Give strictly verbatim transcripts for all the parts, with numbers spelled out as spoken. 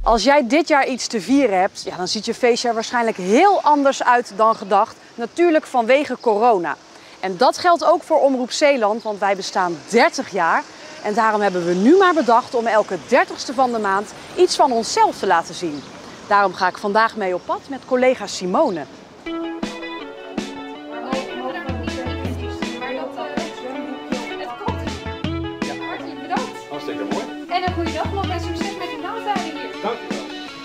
Als jij dit jaar iets te vieren hebt, ja, dan ziet je feestje er waarschijnlijk heel anders uit dan gedacht. Natuurlijk vanwege corona. En dat geldt ook voor Omroep Zeeland, want wij bestaan dertig jaar. En daarom hebben we nu maar bedacht om elke dertigste van de maand iets van onszelf te laten zien. Daarom ga ik vandaag mee op pad met collega Simone. Hartstikke mooi. En een goede dag nog en succes met die naamsleiding hier. Dank je wel.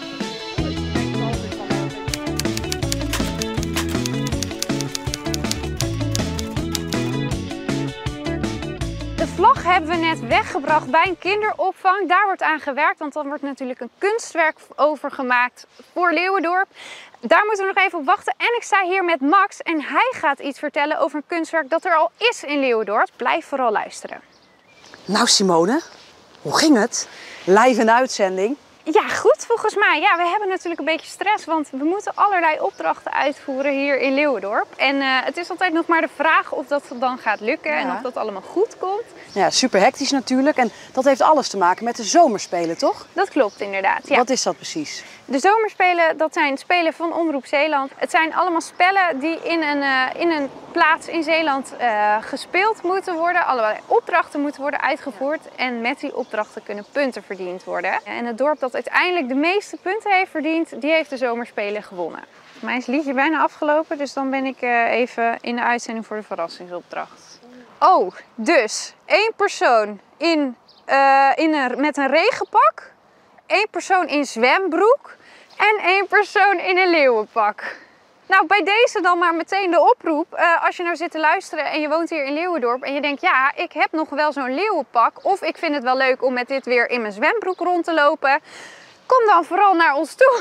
De vlag hebben we net weggebracht bij een kinderopvang. Daar wordt aan gewerkt, want dan wordt natuurlijk een kunstwerk over gemaakt voor Leeuwendorp. Daar moeten we nog even op wachten. En ik sta hier met Max en hij gaat iets vertellen over een kunstwerk dat er al is in Leeuwendorp. Blijf vooral luisteren. Nou Simone, hoe ging het? Live in de uitzending. Ja, goed volgens mij. Ja, we hebben natuurlijk een beetje stress, want we moeten allerlei opdrachten uitvoeren hier in Leeuwendorp. En uh, het is altijd nog maar de vraag of dat dan gaat lukken Ja. en of dat allemaal goed komt. Ja, super hectisch natuurlijk. En dat heeft alles te maken met de zomerspelen, toch? Dat klopt inderdaad, ja. Wat is dat precies? De zomerspelen, dat zijn spelen van Omroep Zeeland. Het zijn allemaal spellen die in een, uh, in een plaats in Zeeland uh, gespeeld moeten worden. Allerlei opdrachten moeten worden uitgevoerd. En met die opdrachten kunnen punten verdiend worden. En het dorp dat uiteindelijk de meeste punten heeft verdiend, die heeft de zomerspelen gewonnen. Voor mij is het liedje bijna afgelopen, dus dan ben ik uh, even in de uitzending voor de verrassingsopdracht. Oh, dus één persoon in, uh, in een, met een regenpak. Eén persoon in zwembroek en één persoon in een leeuwenpak. Nou, bij deze dan maar meteen de oproep. Uh, als je nou zit te luisteren en je woont hier in Leeuwendorp en je denkt, ja, ik heb nog wel zo'n leeuwenpak. Of ik vind het wel leuk om met dit weer in mijn zwembroek rond te lopen. Kom dan vooral naar ons toe.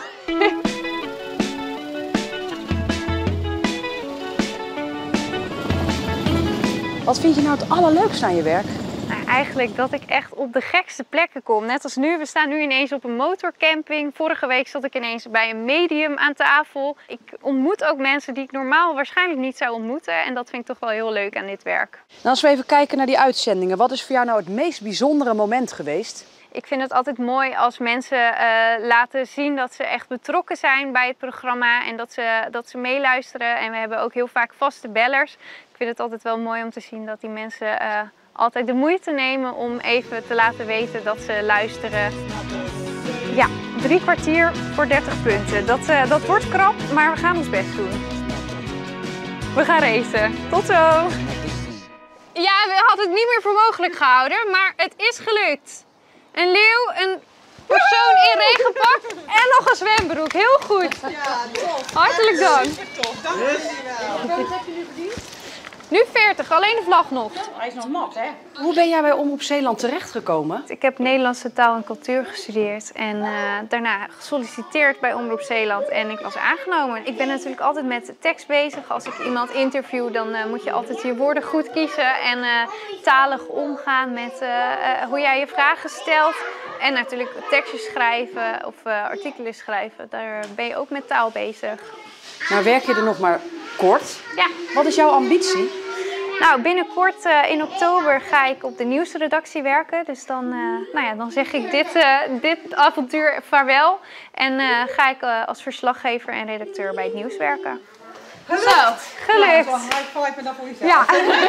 Wat vind je nou het allerleukste aan je werk? Nou, eigenlijk dat ik echt op de gekste plekken kom. Net als nu, we staan nu ineens op een motorcamping. Vorige week zat ik ineens bij een medium aan tafel. Ik ontmoet ook mensen die ik normaal waarschijnlijk niet zou ontmoeten. En dat vind ik toch wel heel leuk aan dit werk. En als we even kijken naar die uitzendingen, wat is voor jou nou het meest bijzondere moment geweest? Ik vind het altijd mooi als mensen uh, laten zien dat ze echt betrokken zijn bij het programma. En dat ze, dat ze meeluisteren. En we hebben ook heel vaak vaste bellers. Ik vind het altijd wel mooi om te zien dat die mensen uh, altijd de moeite nemen om even te laten weten dat ze luisteren. Ja, drie kwartier voor dertig punten. Dat, uh, dat wordt krap, maar we gaan ons best doen. We gaan racen. Tot zo! Ja, we hadden het niet meer voor mogelijk gehouden, maar het is gelukt. Een leeuw, een persoon in regenpak en nog een zwembroek. Heel goed. Ja, tof. Hartelijk dank. Super tof, dank jullie wel. Wat heb je nu verdiend? Nu veertig, alleen de vlag nog. Hij is nog nat, hè? Hoe ben jij bij Omroep Zeeland terechtgekomen? Ik heb Nederlandse taal en cultuur gestudeerd en uh, daarna gesolliciteerd bij Omroep Zeeland en ik was aangenomen. Ik ben natuurlijk altijd met tekst bezig. Als ik iemand interview, dan uh, moet je altijd je woorden goed kiezen en uh, talig omgaan met uh, uh, hoe jij je vragen stelt. En natuurlijk tekstjes schrijven of uh, artikelen schrijven, daar ben je ook met taal bezig. Nou werk je er nog maar kort. Ja. Wat is jouw ambitie? Nou, binnenkort uh, in oktober ga ik op de nieuwsredactie werken. Dus dan, uh, nou ja, dan zeg ik dit, uh, dit avontuur vaarwel. En uh, ga ik uh, als verslaggever en redacteur bij het nieuws werken. Gelukt! Zo, gelukt! Nou, high five en dan voor jezelf. Ja.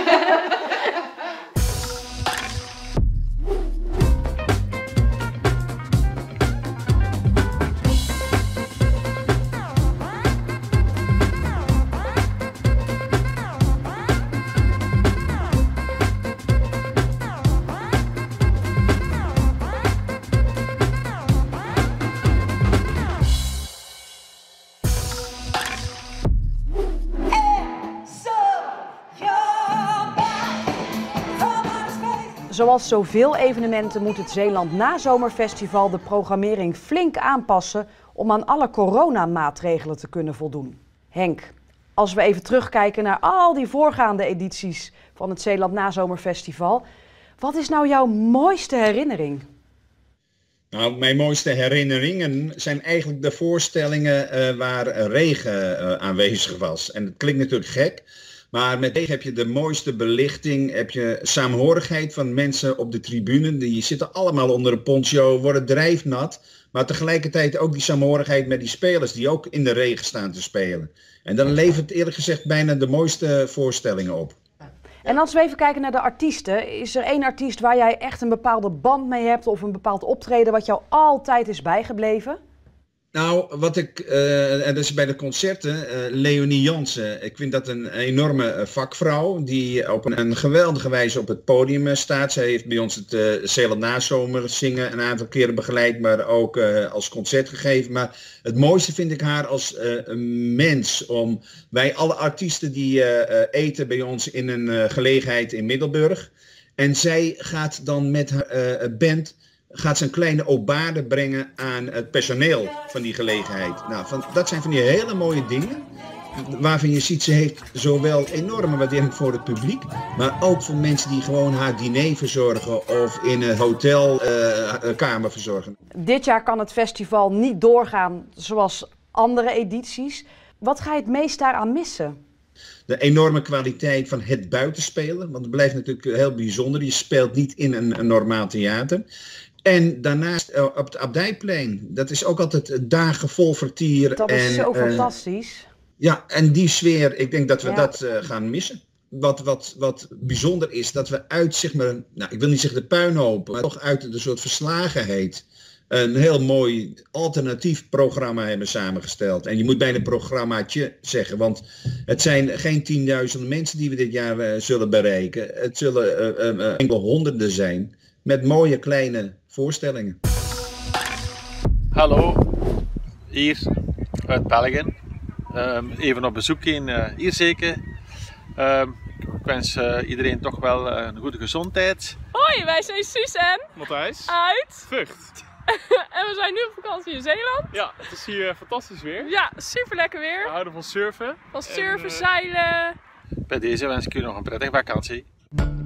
Zoals zoveel evenementen moet het Zeeland Nazomerfestival de programmering flink aanpassen om aan alle coronamaatregelen te kunnen voldoen. Henk, als we even terugkijken naar al die voorgaande edities van het Zeeland Nazomerfestival, wat is nou jouw mooiste herinnering? Nou, mijn mooiste herinneringen zijn eigenlijk de voorstellingen uh, waar regen uh, aanwezig was. En het klinkt natuurlijk gek, Maar met deze heb je de mooiste belichting, heb je saamhorigheid van mensen op de tribune. Die zitten allemaal onder een poncho, worden drijfnat. Maar tegelijkertijd ook die saamhorigheid met die spelers die ook in de regen staan te spelen. En dan levert eerlijk gezegd bijna de mooiste voorstellingen op. En als we even kijken naar de artiesten, is er één artiest waar jij echt een bepaalde band mee hebt of een bepaald optreden wat jou altijd is bijgebleven? Nou, wat ik, uh, en dat is bij de concerten, uh, Leonie Jansen. Ik vind dat een enorme uh, vakvrouw die op een, een geweldige wijze op het podium uh, staat. Zij heeft bij ons het uh, Zeeland Nazomer zingen een aantal keren begeleid, maar ook uh, als concert gegeven. Maar het mooiste vind ik haar als uh, een mens. Om, wij alle artiesten die uh, uh, eten bij ons in een uh, gelegenheid in Middelburg. En zij gaat dan met haar uh, band... gaat ze een kleine obade brengen aan het personeel van die gelegenheid. Nou, van, dat zijn van die hele mooie dingen, waarvan je ziet, ze heeft zowel enorme waardering voor het publiek, maar ook voor mensen die gewoon haar diner verzorgen of in een hotelkamer uh, verzorgen. Dit jaar kan het festival niet doorgaan zoals andere edities. Wat ga je het meest daaraan missen? De enorme kwaliteit van het buitenspelen, want het blijft natuurlijk heel bijzonder. Je speelt niet in een, een normaal theater. En daarnaast uh, op het Abdijplein, dat is ook altijd dagen vol vertier. Dat is en, zo uh, fantastisch. Ja, en die sfeer, ik denk dat we Ja. dat uh, gaan missen. Wat, wat, wat bijzonder is, dat we uit, zeg maar, nou, ik wil niet zeggen de puinhoop, maar toch uit de soort verslagenheid een heel mooi alternatief programma hebben samengesteld. En je moet bijna programmaatje zeggen, want het zijn geen tienduizenden mensen die we dit jaar uh, zullen bereiken. Het zullen uh, uh, enkele honderden zijn met mooie kleine voorstellingen. Hallo, hier uit België. Um, even op bezoek in uh, Ierseke. Um, ik wens uh, iedereen toch wel uh, een goede gezondheid. Hoi, wij zijn Suus en Matthijs. uit Vught. en we zijn nu op vakantie in Zeeland. Ja, het is hier fantastisch weer. Ja, super lekker We weer. houden van surfen. Van surfen, En, uh, zeilen. Bij deze wens ik u nog een prettige vakantie.